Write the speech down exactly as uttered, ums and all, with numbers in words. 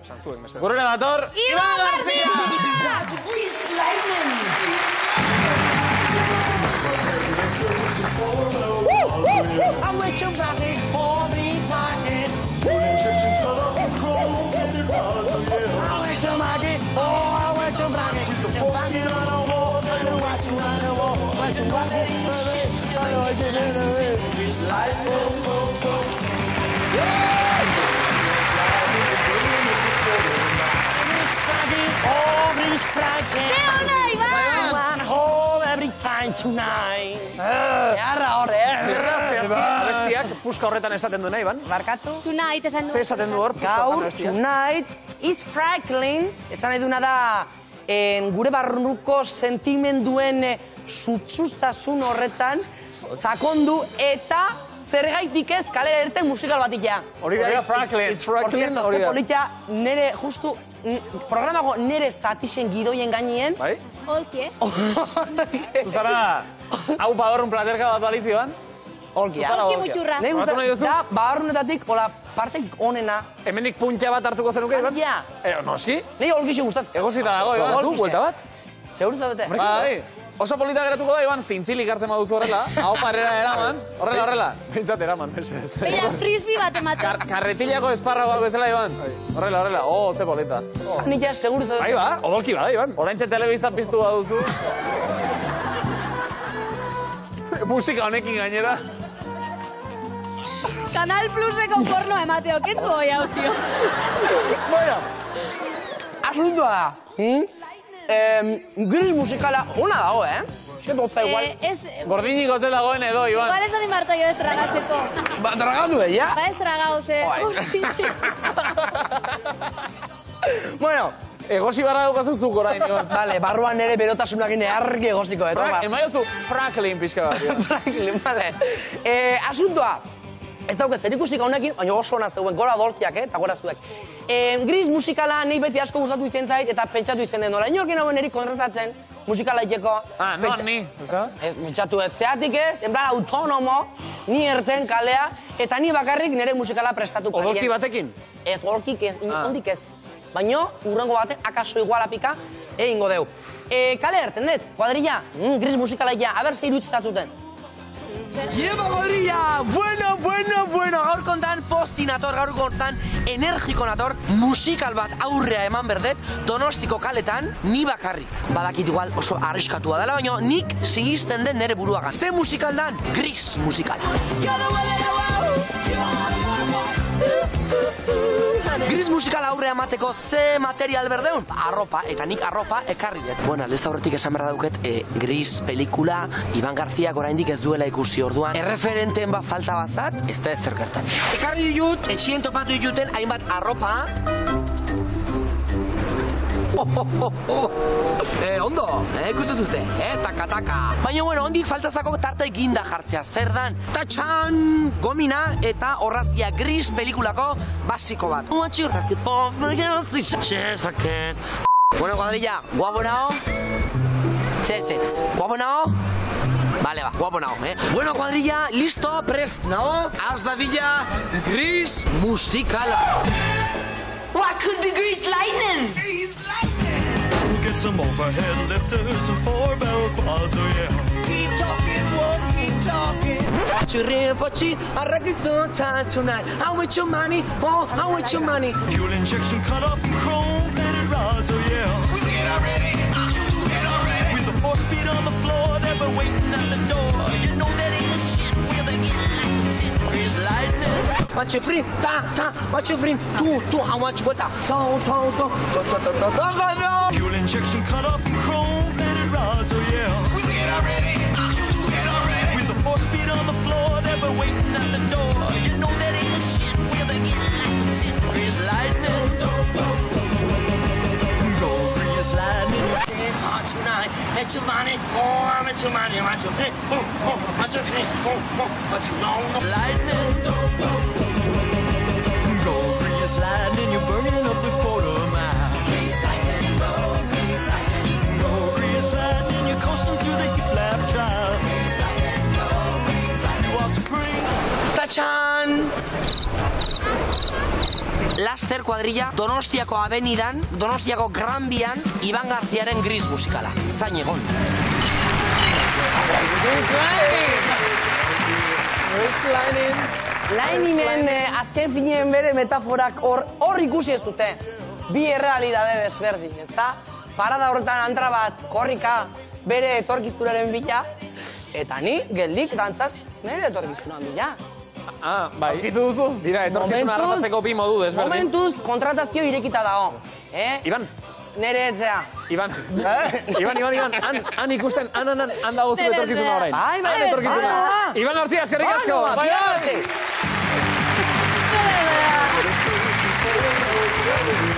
Gurera dator, Iban García! Eharra horre, Abestiak, puska horretan esaten du nahi, Iban? Barkatu. Tonight esan du. Ze esaten du hor, puska gaur, horretan abestiak? tonight, it's Franklin, esan nahi duna da, gure barruko sentimenduen sutsuztasun horretan, sakondu eta zergaitik ez kalera erten musikal bat ikia. Hori da, Franklin, Franklin, hori da. Politia, nere, justu, programako nere zatixen gidoien gainien. Bai? Olki, eh? Zuzara, hau badorrun platerka bat balizioan? Olki, ja. Olki muturra. Nei gusta, da, babarrunetatik, hola, partek onena. Hemendik puntxa bat hartuko zenuke, Iban? Ja. Eh, noski? Nei olkixi gustatzen. Egosita dago, Iban, du, buelta bat? Seguru zabete. Bai, oso polita geratuko da, Iban, zintzilik hartzen baduzu horrela, hau parrera eraman, horrela, horrela. Bintzat eraman, mesedez. Beira, frisbee bat emate. Karretillako esparragoak bezala, Iban. Horrela, horrela, oh, ze polita. Nik ja, seguru zabete. Bai, ba, odolki bada, Iban. Oraintxe telebista piztu baduzu. Musika honekin gainera. Kanal Pluseko porno emateo, kentu hoi hau, tio. Bueno, asuntoa da. Gris musikala ona dago, eh? Esketotza igual. Gordinik hotel dagoen edo, Iban. Igual esan inbarta jo ez tragatzeko. Ba, tragatu, eh, ja? Ba ez tragau, ze. Bueno, egosi barra daukazu zuk orain, Iban. Vale, barruan nere berotasunakin argi egosiko, eh? Emaiozu Franklin pixka bat. Franklin, vale. Asuntoa, ez dauke zerikusik honekin, baina oso hona zeuen, gora dolkiak, eh, eta gora zuek. Gris musikala nahi beti asko gustatu izen zait, eta pentsatu izen den nola. Inorkin hauen eri kontratatzen musikala iteko. Ah, noan ni. Pentsatu ez, zeatik ez, en plan autonomo, ni erten kalea, eta ni bakarrik nire musikala prestatuko. Odolki batekin? Ez, odolkik ez, ondik ez. Baina, urrengo batek, akaso igualapika, egingo deu. Kale erten dut, kuadrilla, gris musikala ja, haber ze irutzatzuten. Lleva cuadrilla, bueno, bueno, bueno, gaur kontan posti nator, gaur kontan energiko nator, musikal bat aurrea eman berdet, Donostiko kaletan, ni bakarrik. Badakit igual oso arriskatua dela, baina nik sigisten den nere buruagan. Ze musikal dan? Gris musikala. Gris musikala aurrea emateko ze material berdeun? Arropa, eta nik arropa ekarri dut. Bueno, aldez aurretik esan berda duket, Gris pelikula, Iban Garziak oraindik ez duela ikusi orduan. Erreferenteen bat falta bazat, ez da ezer gertatzen. Ekarri ditut, etxien topatu dituten hainbat arropa. Ondo, ikustu zute, taka-taka. Baina, bueno, ondik faltazako tarta eginda jartzea. Zer dan, tatxan, gomina eta horrazia Gris pelikulako basiko bat. Bueno, cuadrilla, guapo nao? Txezetz, guapo nao? Vale, va, guapo nao, eh? Bueno, cuadrilla, listo, prest nao? Az dadilla, Gris musikala. What could be Grease Lightning? Grease Lightning! Get some overhead lifters and four bell quads, oh yeah. Keep talking, walk, keep talking. Chirrin for cheat, I reckon it's time tonight. I want your money, oh, I want your money. Fuel injection cut off and chrome plated rods, oh yeah. We'll get already, we'll get already. With the four speed on the floor, they've been waiting at the door. You know that ain't no shit where they get licensed in Grease Lightning. Want you free, ta, ta, want you free, tu, tu, I want you vuelta. To, to, to, to, to, to, to, to, fuel injection cut off and chrome plated rods, oh yeah. We'll get already, we'll get already. With the four speed on the floor, they've been waiting at the door. You know that ain't no shit where they get licensed in Grease Lightning. Go Grease Lightning. It's hot tonight, let your money, oh, I want your money, I want your free, oh, oh, I want your free, oh, oh, but you know, lightning. Go Grease Lightning, you're burning up the quarter mile. Grease Lightning, go Grease Lightning. Go Grease Lightning, you're coasting through the hip lap trials. Grease Lightning, go Grease Lightning. You are supreme. Tachan! La Laster kuadrilla Donostiako Avenidan, Donostiako Gran Bian, Iban Garziaren Gris musikala. Zain egon. Laininen azken fineen bere metaforak hor hor ikusi ez dute. Bi errealidade desberdin, ezta? Parada horretan antra bat, korrika, bere etorkizunaren bila, eta ni geldik dantzaz nire etorkizunan bila. Ah, bai. Aurkitu duzu? Dira, etorkizuna arrapatzeko bi modu desberdin. Momentuz, kontratazio irekita dago. Eh? Iban. Nere etzea. Iban. Iban, Iban, Iban. Han, han ikusten, han, han, han dago zu etorkizuna orain. Bai, bai. Han etorkizuna. Iban Gartzia, eskerrik asko. Bai, bai.